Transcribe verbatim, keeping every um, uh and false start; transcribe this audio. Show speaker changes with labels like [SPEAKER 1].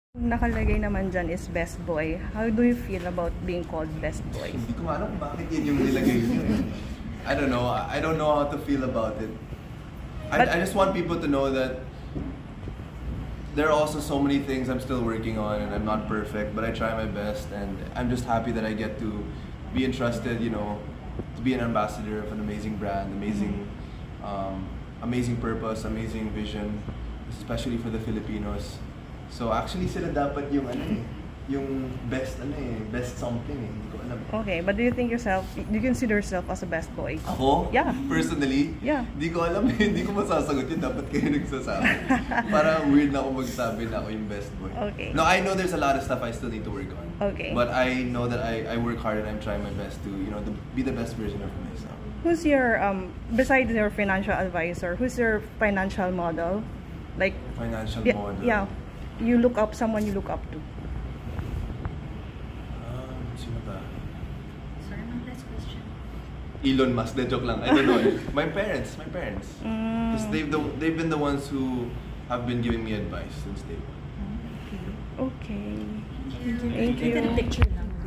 [SPEAKER 1] Nakalagay naman dyan is best boy. How do you feel about being called best boy?
[SPEAKER 2] Hindi ko alam kung bakit yun yung nilagay nyo eh. I don't know. I don't know how to feel about it. I, I just want people to know that there are also so many things I'm still working on and I'm not perfect, but I try my best and I'm just happy that I get to be entrusted, you know, to be an ambassador of an amazing brand, amazing, um, amazing purpose, amazing vision, especially for the Filipinos. So actually sila dapat yung ano eh, yung best ano eh, best something eh, hindi ko alam.
[SPEAKER 1] Okay, but do you think yourself, do you consider yourself as a best boy?
[SPEAKER 2] Ako?
[SPEAKER 1] Yeah.
[SPEAKER 2] Personally?
[SPEAKER 1] Yeah.
[SPEAKER 2] Hindi ko alam eh, hindi ko masasagot yun, dapat kayo nagsasabi. Parang weird na ako magsabi na ako yung best boy.
[SPEAKER 1] Okay.
[SPEAKER 2] No, I know there's a lot of stuff I still need to work on.
[SPEAKER 1] Okay.
[SPEAKER 2] But I know that I, I work hard and I'm trying my best to, you know, to be the best version of myself.
[SPEAKER 1] Who's your, um, besides your financial advisor, who's your financial model? Like,
[SPEAKER 2] Financial
[SPEAKER 1] yeah,
[SPEAKER 2] model?
[SPEAKER 1] Yeah. You look up, someone you look up to.
[SPEAKER 2] Um, sino ba?
[SPEAKER 3] Sorry, my last question.
[SPEAKER 2] Elon Musk, de joke lang. I don't know. My parents, my parents.
[SPEAKER 1] Mm.
[SPEAKER 2] Because they've, the, they've been the ones who have been giving me advice since day one.
[SPEAKER 1] Okay.
[SPEAKER 3] Thank you.
[SPEAKER 1] Thank you.
[SPEAKER 3] Take a picture lang.